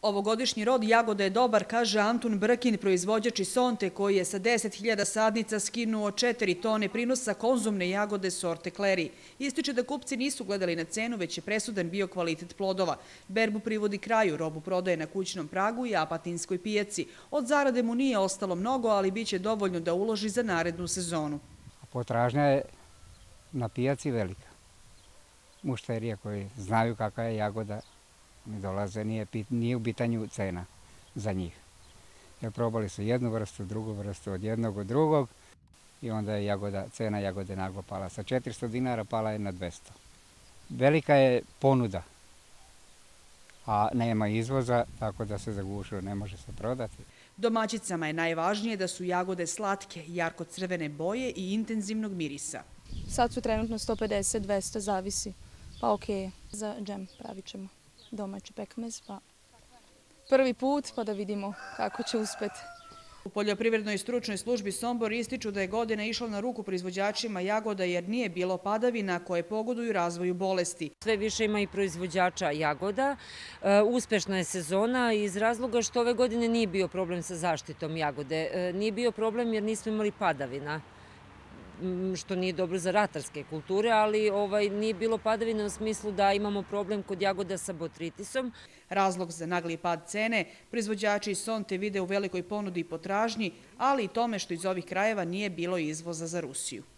Ovogodišnji rod jagoda je dobar, kaže Antun Brkin, proizvođač iz Sonte, koji je sa 10.000 sadnica skinuo 4 tone prinosa konzumne jagode sorte Kleri. Ističe da kupci nisu gledali na cenu, već je presudan bio kvalitet plodova. Berbu privodi kraju, robu prodaje na kućnom pragu i apatinskoj pijaci. Od zarade mu nije ostalo mnogo, ali biće dovoljno da uloži za narednu sezonu. Potražnja je na pijaci velika. Mušterije koji znaju kakva je jagoda, mi dolaze, nije u pitanju cena za njih. Jer probali su jednu vrstu, drugu vrstu, od jednog od drugog i onda je cena jagode naglo pala. Sa 400 dinara pala je na 200. Velika je ponuda, a nema izvoza, tako da se zagušilo, ne može se prodati. Domaćicama je najvažnije da su jagode slatke, jarko-crvene boje i intenzivnog mirisa. Sad su trenutno 150, 200, zavisi. Pa okej, za džem pravit ćemo domaći pekmez, pa prvi put pa da vidimo kako će uspeti. U Poljoprivrednoj stručnoj službi Sombor ističu da je godina išla na ruku proizvođačima jagoda jer nije bilo padavina koje pogoduju razvoju bolesti. Sve više ima i proizvođača jagoda. Uspešna je sezona iz razloga što ove godine nije bio problem sa zaštitom jagode. Nije bio problem jer nismo imali padavina, što nije dobro za ratarske kulture, ali nije bilo padavina u smislu da imamo problem kod jagoda sa botritisom. Razlog za nagli pad cene proizvođači iz Sonte vide u velikoj ponudi i potražnji, ali i tome što iz ovih krajeva nije bilo izvoza za Rusiju.